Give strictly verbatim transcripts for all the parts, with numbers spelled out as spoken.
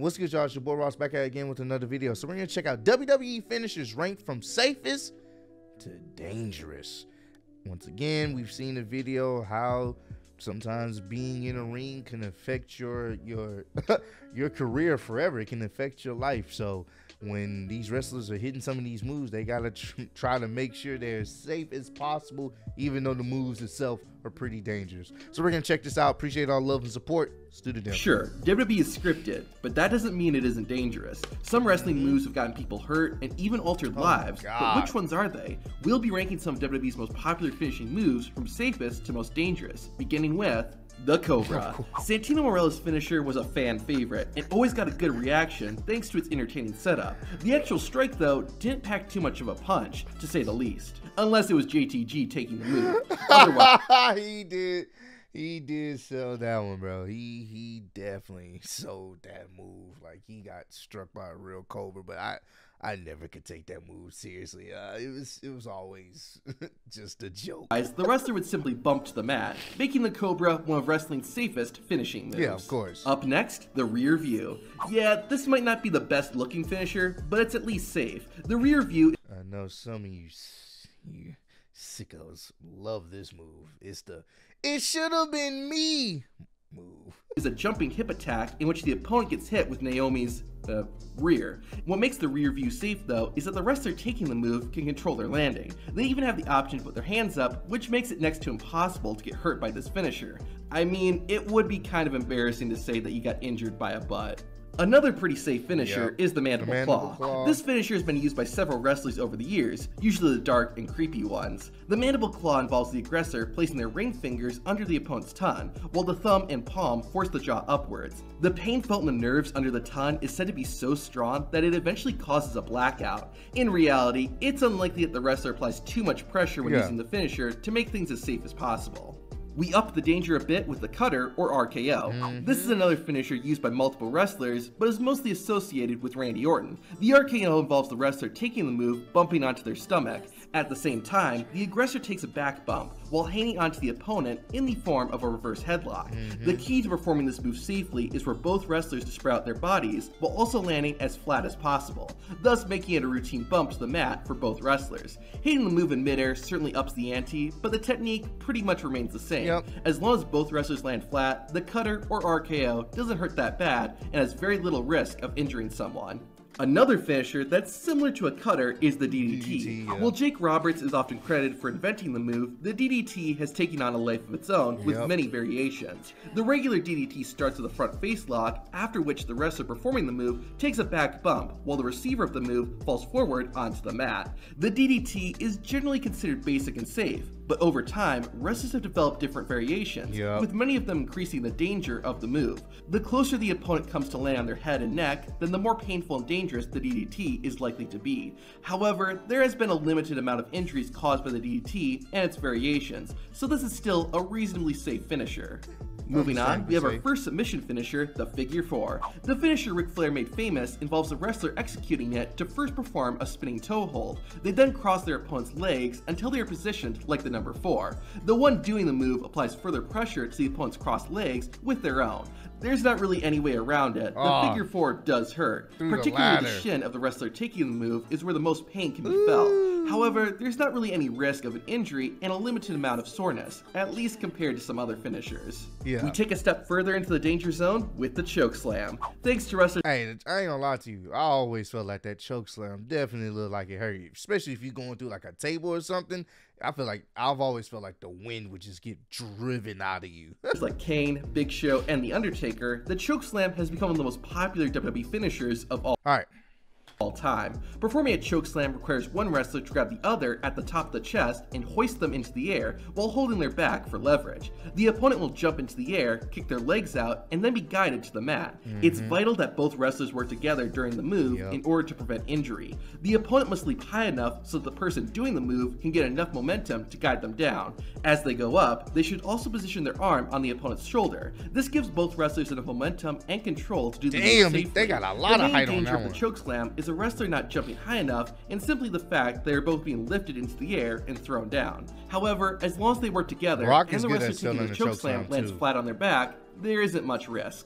What's good, y'all? It's your boy Ross back at it again with another video. So we're going to check out W W E finishers ranked from safest to dangerous. Once again, we've seen a video how sometimes being in a ring can affect your your your career forever. It can affect your life. So when these wrestlers are hitting some of these moves, they gotta tr try to make sure they're as safe as possible, even though the moves itself are pretty dangerous. So we're gonna check this out. Appreciate all love and support. Let's do the demo. Sure, W W E is scripted, but that doesn't mean it isn't dangerous. Some wrestling moves have gotten people hurt and even altered Oh lives, God. but which ones are they? We'll be ranking some of W W E's most popular finishing moves from safest to most dangerous, beginning with the Cobra. Santino Marella's finisher was a fan favorite and always got a good reaction thanks to its entertaining setup. The actual strike, though, didn't pack too much of a punch, to say the least. Unless it was J T G taking the move. Otherwise, he did. He did sell that one, bro. He he definitely sold that move. Like, he got struck by a real Cobra, but I I never could take that move seriously. Uh, it was it was always just a joke. the wrestler would simply bump to the mat, making the Cobra one of wrestling's safest finishing moves. Yeah, of course. Up next, the rear view. Yeah, this might not be the best looking finisher, but it's at least safe. The rear view I know some of you, you sickos love this move. It's the "it should have been me" move. is a jumping hip attack in which the opponent gets hit with Naomi's uh, rear. What makes the rear view safe, though, is that the wrestler taking the move can control their landing. They even have the option to put their hands up, which makes it next to impossible to get hurt by this finisher. I mean, it would be kind of embarrassing to say that you got injured by a butt. Another pretty safe finisher Yep. is the mandible, The mandible claw. claw. This finisher has been used by several wrestlers over the years, usually the dark and creepy ones. The mandible claw involves the aggressor placing their ring fingers under the opponent's tongue, while the thumb and palm force the jaw upwards. The pain felt in the nerves under the tongue is said to be so strong that it eventually causes a blackout. In reality, it's unlikely that the wrestler applies too much pressure when Yeah. using the finisher to make things as safe as possible. We up the danger a bit with the cutter, or R K O. Mm-hmm. This is another finisher used by multiple wrestlers, but is mostly associated with Randy Orton. The R K O involves the wrestler taking the move, bumping onto their stomach. At the same time, the aggressor takes a back bump, while hanging onto the opponent in the form of a reverse headlock. Mm-hmm. The key to performing this move safely is for both wrestlers to spread out their bodies, while also landing as flat as possible, thus making it a routine bump to the mat for both wrestlers. Hitting the move in midair certainly ups the ante, but the technique pretty much remains the same. Yep. As long as both wrestlers land flat, the cutter or R K O doesn't hurt that bad and has very little risk of injuring someone. Another finisher that's similar to a cutter is the D D T. D D T, yeah. While Jake Roberts is often credited for inventing the move, the D D T has taken on a life of its own with Yep. many variations. The regular D D T starts with a front face lock, after which the wrestler performing the move takes a back bump, while the receiver of the move falls forward onto the mat. The D D T is generally considered basic and safe, but over time, wrestlers have developed different variations, Yep. with many of them increasing the danger of the move. The closer the opponent comes to land on their head and neck, then the more painful and dangerous the D D T is likely to be. However, there has been a limited amount of injuries caused by the D D T and its variations, so this is still a reasonably safe finisher. Moving on, we have our Safe. first submission finisher, the figure four. The finisher Ric Flair made famous involves the wrestler executing it to first perform a spinning toe hold. They then cross their opponent's legs until they are positioned like the number four. The one doing the move applies further pressure to the opponent's crossed legs with their own. There's not really any way around it. The Oh. figure four does hurt. Through the Particularly the, ladder. shin of the wrestler taking the move is where the most pain can be felt. However, there's not really any risk of an injury and a limited amount of soreness, at least compared to some other finishers. Yeah. We take a step further into the danger zone with the choke slam. Thanks to wrestlers Hey, I ain't gonna lie to you. I always felt like that choke slam definitely looked like it hurt you, especially if you're going through like a table or something. I feel like I've always felt like the wind would just get driven out of you. like Kane, Big Show, and The Undertaker, the choke slam has become one of the most popular W W E finishers of all. All right. all time. Performing a choke slam requires one wrestler to grab the other at the top of the chest and hoist them into the air while holding their back for leverage. The opponent will jump into the air, kick their legs out, and then be guided to the mat. Mm-hmm. It's vital that both wrestlers work together during the move Yep. in order to prevent injury. The opponent must leap high enough so that the person doing the move can get enough momentum to guide them down. As they go up, they should also position their arm on the opponent's shoulder. This gives both wrestlers enough momentum and control to do the Damn, move safely. they got a lot the of main height on danger that of the one. choke slam is a wrestler not jumping high enough, and simply the fact they are both being lifted into the air and thrown down. However, as long as they work together Rock and is the good wrestler at selling taking the the choke choke slam slam, lands too. flat on their back, there isn't much risk.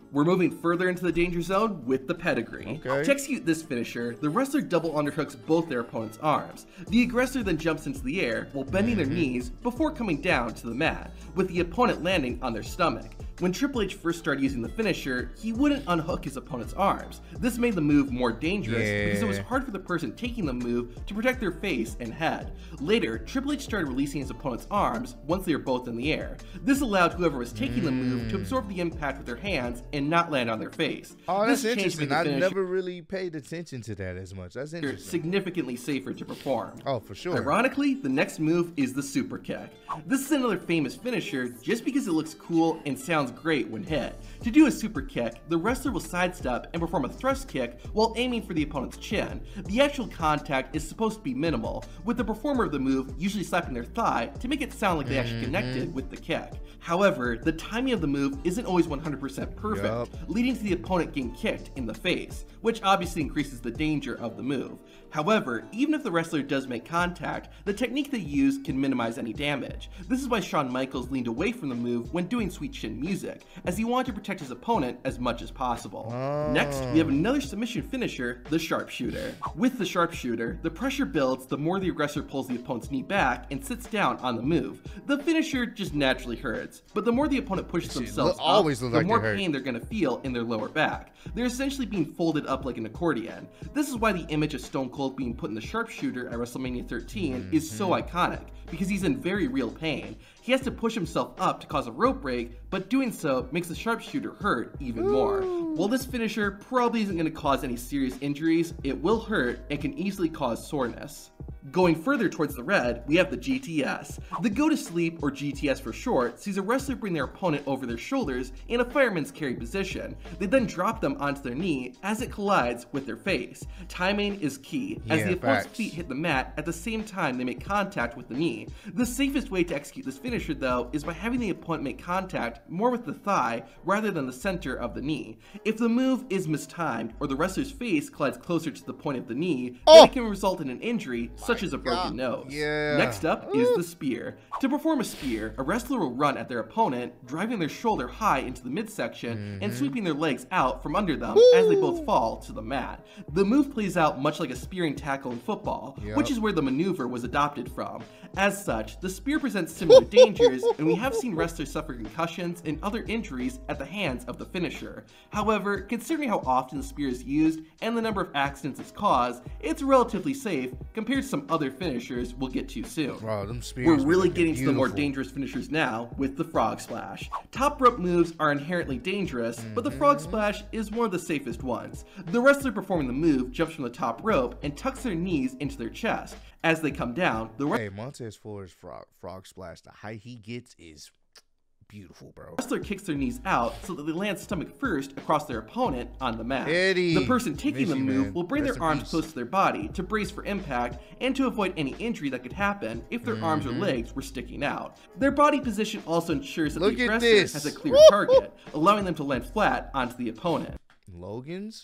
We're moving further into the danger zone with the pedigree. Okay. To execute this finisher, the wrestler double underhooks both their opponent's arms. The aggressor then jumps into the air while bending mm-hmm. their knees before coming down to the mat, with the opponent landing on their stomach. When Triple H first started using the finisher, he wouldn't unhook his opponent's arms. This made the move more dangerous yeah. because it was hard for the person taking the move to protect their face and head. Later, Triple H started releasing his opponent's arms once they were both in the air. This allowed whoever was taking mm. the move to absorb the impact with their hands and not land on their face. Oh, this that's interesting. I never really paid attention to that as much. That's interesting. Significantly safer to perform. Oh, for sure. Ironically, the next move is the super kick. This is another famous finisher just because it looks cool and sounds great when hit. To do a super kick, the wrestler will sidestep and perform a thrust kick while aiming for the opponent's chin. The actual contact is supposed to be minimal, with the performer of the move usually slapping their thigh to make it sound like they actually connected with the kick. However, the timing of the move isn't always one hundred percent perfect, yep. leading to the opponent getting kicked in the face, which obviously increases the danger of the move. However, even if the wrestler does make contact, the technique they use can minimize any damage. This is why Shawn Michaels leaned away from the move when doing Sweet Chin Music, as he wanted to protect his opponent as much as possible. Oh. Next, we have another submission finisher, the sharpshooter. With the sharpshooter, the pressure builds the more the aggressor pulls the opponent's knee back and sits down on the move. The finisher just naturally hurts, but the more the opponent pushes themselves up, always the like more hurt. pain they're going to feel in their lower back. They're essentially being folded up like an accordion. This is why the image of Stone Cold being put in the sharpshooter at WrestleMania thirteen mm-hmm. is so iconic, because he's in very real pain. He has to push himself up to cause a rope break, but doing so makes the sharpshooter hurt even Ooh. more. While this finisher probably isn't going to cause any serious injuries, it will hurt and can easily cause soreness. Going further towards the red, we have the G T S. The go to sleep, or G T S for short, sees a wrestler bring their opponent over their shoulders in a fireman's carry position. They then drop them onto their knee as it collides with their face. Timing is key, as yeah, the opponent's facts. feet hit the mat at the same time they make contact with the knee. The safest way to execute this finisher, though, is by having the opponent make contact more with the thigh rather than the center of the knee. If the move is mistimed, or the wrestler's face collides closer to the point of the knee, oh. then it can result in an injury, such as a broken God. nose. Yeah. Next up is the spear. To perform a spear, a wrestler will run at their opponent, driving their shoulder high into the midsection mm-hmm. and sweeping their legs out from under them Woo. As they both fall to the mat. The move plays out much like a spearing tackle in football, yep. which is where the maneuver was adopted from. As such, the spear presents similar dangers, and we have seen wrestlers suffer concussions and other injuries at the hands of the finisher. However, considering how often the spear is used and the number of accidents it's caused, it's relatively safe compared to some other finishers we'll get to soon. Bro, them spears We're really getting beautiful. to the more dangerous finishers now with the frog splash. Top rope moves are inherently dangerous, mm-hmm. but the frog splash is one of the safest ones. The wrestler performing the move jumps from the top rope and tucks their knees into their chest. As they come down, the Hey, Montez Ford's frog, frog splash, the height he gets is beautiful, bro. wrestler kicks their knees out so that they land stomach first across their opponent on the mat. Eddie. The person taking Miss the you, move man. will bring Rest their in arms peace. close to their body to brace for impact and to avoid any injury that could happen if their mm-hmm. arms or legs were sticking out. Their body position also ensures that Look the at aggressor this. has a clear target, allowing them to land flat onto the opponent. Logan's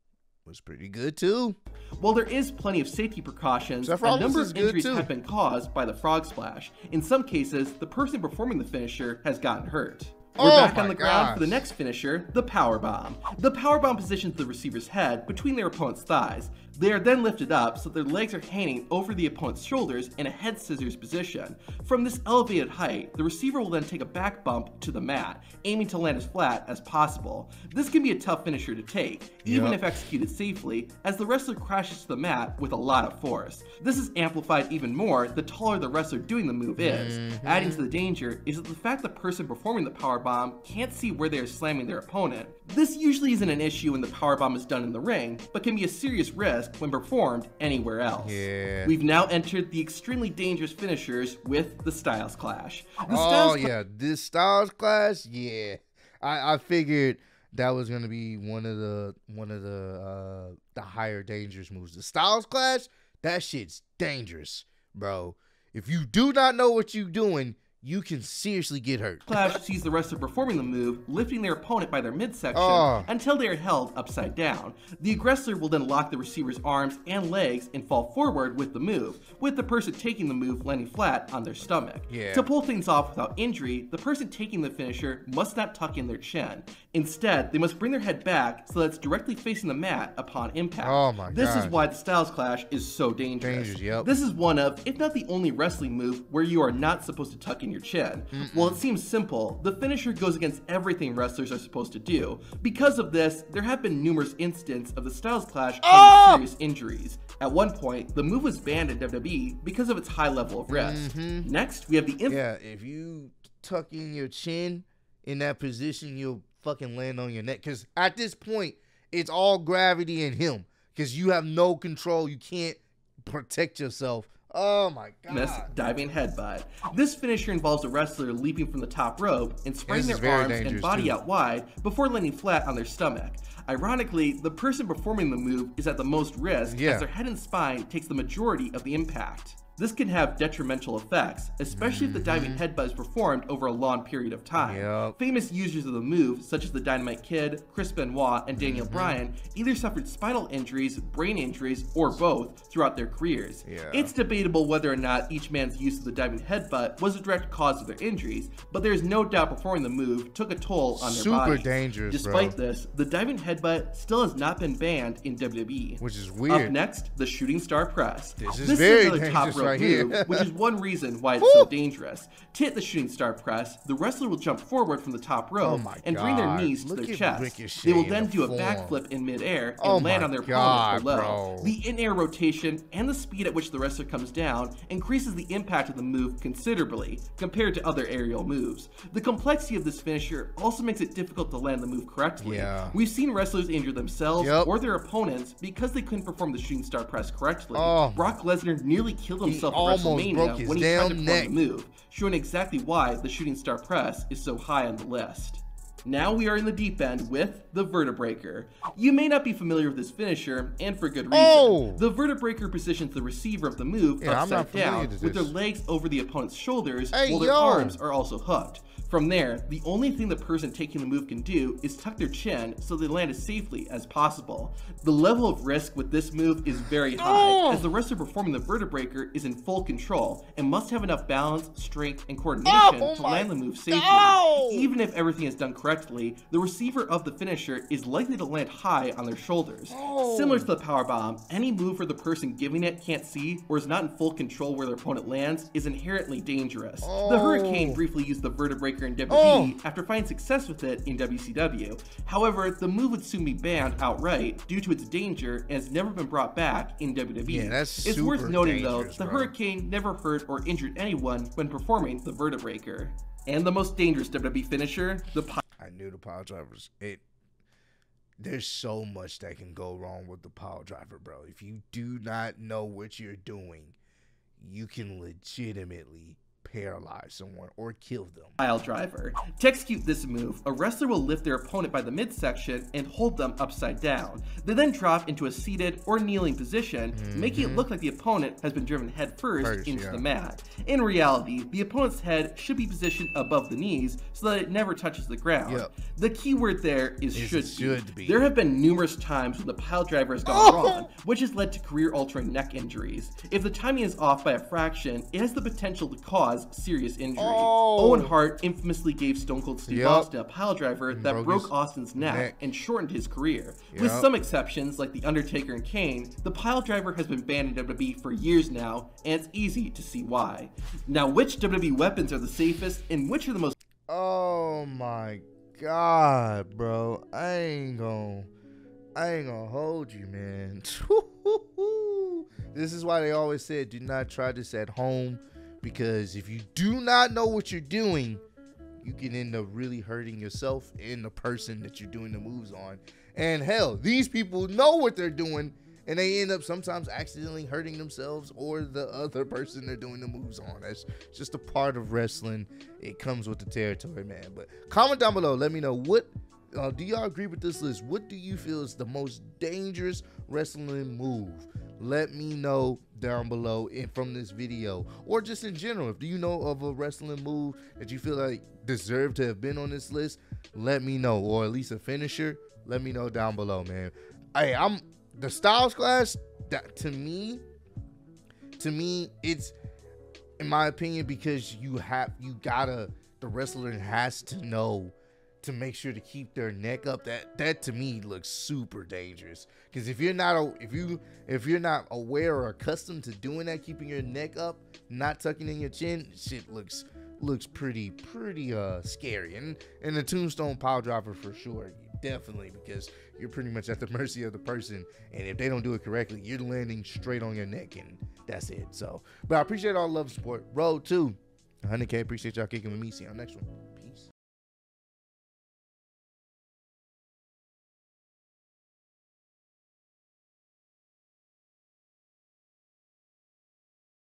was pretty good too. While there is plenty of safety precautions, Seth a Rollins number is of good, injuries too. have been caused by the frog splash. In some cases, the person performing the finisher has gotten hurt. We're Oh back on my the ground for the gosh. next finisher, the power bomb. The power bomb positions the receiver's head between their opponent's thighs. They are then lifted up so their legs are hanging over the opponent's shoulders in a head scissors position. From this elevated height, the receiver will then take a back bump to the mat, aiming to land as flat as possible. This can be a tough finisher to take, even Yep. if executed safely, as the wrestler crashes to the mat with a lot of force. This is amplified even more the taller the wrestler doing the move is. Mm-hmm. Adding to the danger is that the fact the person performing the power bomb can't see where they are slamming their opponent. This usually isn't an issue when the power bomb is done in the ring, but can be a serious risk when performed anywhere else. Yeah. We've now entered the extremely dangerous finishers with the Styles Clash. The Oh Styles Cla- yeah, this Styles Clash, yeah. I, I figured that was gonna be one of the one of the uh the higher dangerous moves. The Styles Clash, that shit's dangerous, bro. If you do not know what you're doing, you can seriously get hurt. Clash sees the wrestler performing the move, lifting their opponent by their midsection Oh. until they are held upside down. The aggressor will then lock the receiver's arms and legs and fall forward with the move, with the person taking the move landing flat on their stomach. Yeah. To pull things off without injury, the person taking the finisher must not tuck in their chin. Instead, they must bring their head back so that it's directly facing the mat upon impact. Oh my This gosh. is why the Styles Clash is so dangerous. Dangerous, yep. This is one of, if not the only wrestling move where you are not supposed to tuck in your chin. Mm-mm. While it seems simple, the finisher goes against everything wrestlers are supposed to do. Because of this, there have been numerous instances of the Styles Clash causing oh! serious injuries. At one point, the move was banned in W W E because of its high level of risk. Mm-hmm. Next, we have the imp- Yeah, if you tuck in your chin in that position, you'll fucking land on your neck. Because at this point, it's all gravity in him. Because you have no control. You can't protect yourself. Oh my god. Miss diving headbutt. This finisher involves a wrestler leaping from the top rope and spreading their arms and body too. out wide before landing flat on their stomach. Ironically, the person performing the move is at the most risk yeah. as their head and spine takes the majority of the impact. This can have detrimental effects, especially mm-hmm. if the diving headbutt is performed over a long period of time. Yep. Famous users of the move, such as the Dynamite Kid, Chris Benoit, and Daniel mm-hmm. Bryan, either suffered spinal injuries, brain injuries, or both throughout their careers. Yeah. It's debatable whether or not each man's use of the diving headbutt was a direct cause of their injuries, but there is no doubt performing the move took a toll on their Super bodies. Super dangerous, Despite bro. this, the diving headbutt still has not been banned in W W E. Which is weird. Up next, the Shooting Star Press. This is this very is another dangerous top rope right move, here. which is one reason why it's so dangerous. To hit the Shooting Star Press, the wrestler will jump forward from the top rope oh and bring their knees Look to their at chest. They will then do a form. backflip in midair and oh land on their God, opponent below. bro. The in-air rotation and the speed at which the wrestler comes down increases the impact of the move considerably compared to other aerial moves. The complexity of this finisher also makes it difficult to land the move correctly. Yeah. We've seen wrestlers injure themselves yep. or their opponents because they couldn't perform the Shooting Star Press correctly. Oh. Brock Lesnar nearly killed himself he at WrestleMania when he tried to perform neck. the move, showing exactly why the Shooting Star Press is so high on the list. Now we are in the deep end with the Vertebreaker. You may not be familiar with this finisher, and for good reason. Oh. The Vertebreaker positions the receiver of the move yeah, upside down with their legs over the opponent's shoulders hey, while their yo. arms are also hooked. From there, the only thing the person taking the move can do is tuck their chin so they land as safely as possible. The level of risk with this move is very high, oh. as the wrestler performing the Vertebreaker is in full control and must have enough balance, strength, and coordination oh, to my. land the move safely. Oh. Even if everything is done correctly, the receiver of the finisher is likely to land high on their shoulders. Oh. Similar to the powerbomb, any move where the person giving it can't see or is not in full control where their opponent lands is inherently dangerous. Oh. The Hurricane briefly used the Vertebreaker in W W E oh. after finding success with it in W C W. However, the move would soon be banned outright due to its danger and has never been brought back in W W E. Yeah, that's it's super worth noting though, the bro. Hurricane never hurt or injured anyone when performing the Vertebreaker. And the most dangerous W W E finisher, the pile. I knew the pile drivers. It there's so much that can go wrong with the pile driver, bro. If you do not know what you're doing, you can legitimately paralyze someone or kill them. Pile driver. To execute this move, a wrestler will lift their opponent by the midsection and hold them upside down. They then drop into a seated or kneeling position, mm-hmm. making it look like the opponent has been driven head first, first into yeah. the mat. In reality, the opponent's head should be positioned above the knees so that it never touches the ground. Yep. The key word there is should, should be. be. There have been numerous times when the pile driver has gone oh. wrong, which has led to career-altering neck injuries. If the timing is off by a fraction, it has the potential to cause serious injury. Oh. Owen Hart infamously gave Stone Cold Steve yep. Austin a pile driver that broke, broke Austin's neck, neck and shortened his career. Yep. With some exceptions, like The Undertaker and Kane, the pile driver has been banned in W W E for years now, and it's easy to see why. Now, which W W E weapons are the safest, and which are the most... Oh my God, bro. I ain't gonna... I ain't gonna hold you, man. This is why they always said, do not try this at home. Because if you do not know what you're doing, you can end up really hurting yourself and the person that you're doing the moves on. And hell, these people know what they're doing, and they end up sometimes accidentally hurting themselves or the other person they're doing the moves on. That's just a part of wrestling. It comes with the territory, man. But comment down below. Let me know, what uh, do y'all agree with this list? What do you feel is the most dangerous wrestling move? Let me know down below and from this video, or just in general. If you know of a wrestling move that you feel like deserved to have been on this list, let me know, or at least a finisher. Let me know down below, man. Hey, I'm the Styles Clash. That to me, to me, it's in my opinion because you have you gotta the wrestler has to know to make sure to keep their neck up. That that to me looks super dangerous. Because if you're not if you if you're not aware or accustomed to doing that, keeping your neck up, not tucking in your chin, shit looks looks pretty pretty uh scary. And and the tombstone pile driver for sure, definitely, because you're pretty much at the mercy of the person, and if they don't do it correctly, you're landing straight on your neck, and that's it. So, but I appreciate all the love and support. Road to one hundred K. Appreciate y'all kicking with me. See y'all next one.